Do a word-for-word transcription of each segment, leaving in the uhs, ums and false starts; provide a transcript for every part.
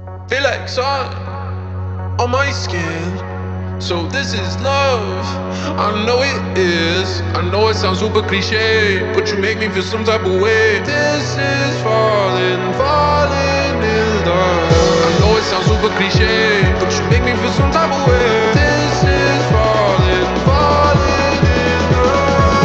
Feel like sun on my skin. So this is love, I know it is. I know it sounds super cliche, but you make me feel some type of way. This is falling, falling in love. I know it sounds super cliche, but you make me feel some type of way. This is falling, falling in love.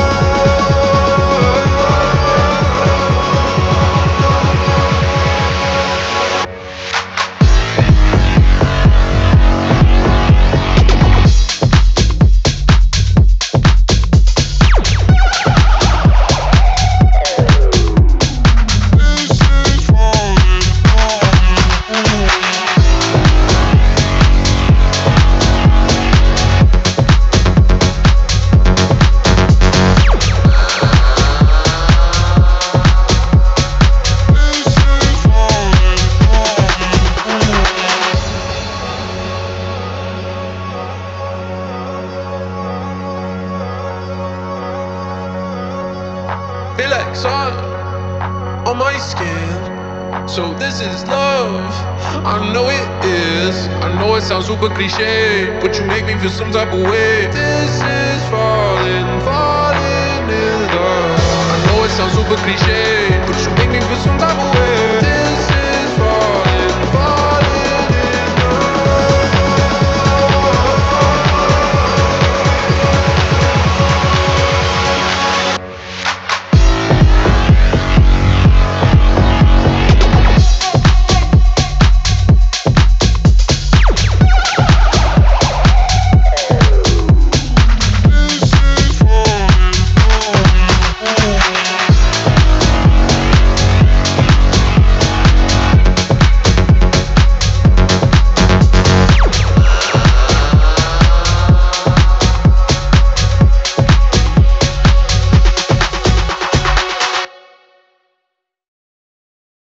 Feel like sun on my skin. So this is love, I know it is. I know it sounds super cliche, but you make me feel some type of way. This is falling, falling in love. I know it sounds super cliche, but you make me feel some type of way.